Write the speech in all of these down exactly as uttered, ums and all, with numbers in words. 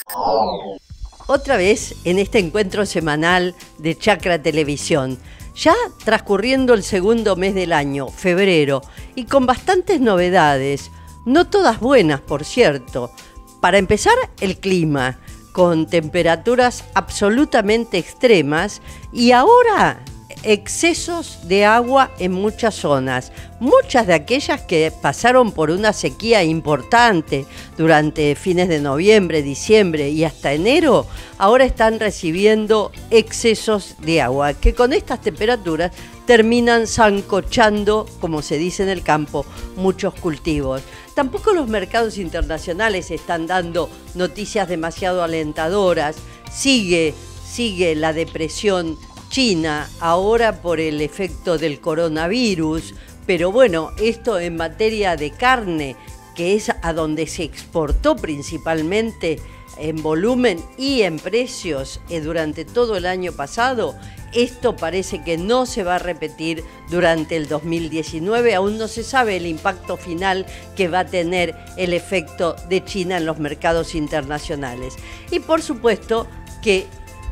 Otra vez en este encuentro semanal de Chacra Televisión, ya transcurriendo el segundo mes del año, febrero, y con bastantes novedades, no todas buenas, por cierto. Para empezar, el clima, con temperaturas absolutamente extremas y ahora excesos de agua en muchas zonas, muchas de aquellas que pasaron por una sequía importante durante fines de noviembre, diciembre y hasta enero, ahora están recibiendo excesos de agua, que con estas temperaturas terminan sancochando, como se dice en el campo, muchos cultivos. Tampoco los mercados internacionales están dando noticias demasiado alentadoras, sigue, sigue la depresión China, ahora por el efecto del coronavirus, pero bueno, esto en materia de carne, que es a donde se exportó principalmente en volumen y en precios eh, durante todo el año pasado, esto parece que no se va a repetir durante el dos mil diecinueve, aún no se sabe el impacto final que va a tener el efecto de China en los mercados internacionales. Y por supuesto que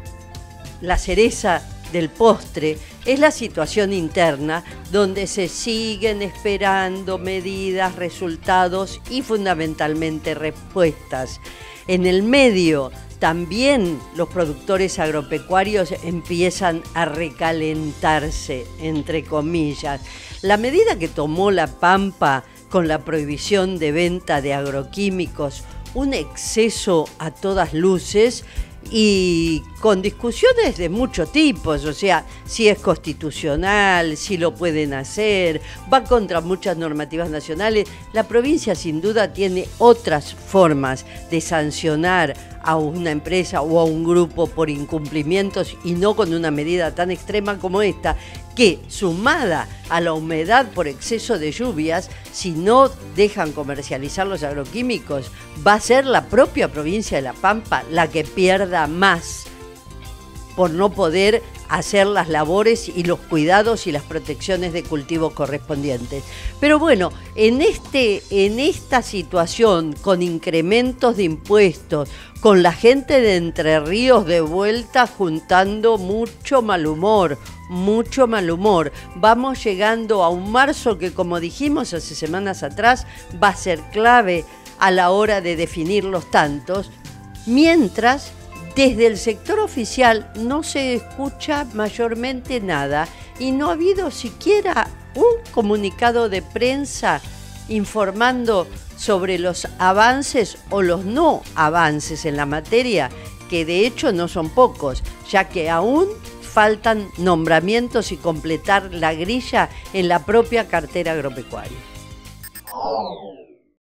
la cereza del postre es la situación interna, donde se siguen esperando medidas, resultados y fundamentalmente respuestas. En el medio también los productores agropecuarios empiezan a recalentarse, entre comillas. La medida que tomó La Pampa con la prohibición de venta de agroquímicos, un exceso a todas luces, y con discusiones de muchos tipos, o sea, si es constitucional, si lo pueden hacer, va contra muchas normativas nacionales. La provincia sin duda tiene otras formas de sancionar a una empresa o a un grupo por incumplimientos y no con una medida tan extrema como esta, que sumada a la humedad por exceso de lluvias, si no dejan comercializar los agroquímicos, va a ser la propia provincia de La Pampa la que pierda más por no poder hacer las labores y los cuidados y las protecciones de cultivos correspondientes. Pero bueno, en, este, en esta situación, con incrementos de impuestos, con la gente de Entre Ríos de vuelta juntando mucho mal humor, mucho mal humor, vamos llegando a un marzo que, como dijimos hace semanas atrás, va a ser clave a la hora de definir los tantos, mientras desde el sector oficial no se escucha mayormente nada y no ha habido siquiera un comunicado de prensa informando sobre los avances o los no avances en la materia, que de hecho no son pocos, ya que aún faltan nombramientos y completar la grilla en la propia cartera agropecuaria.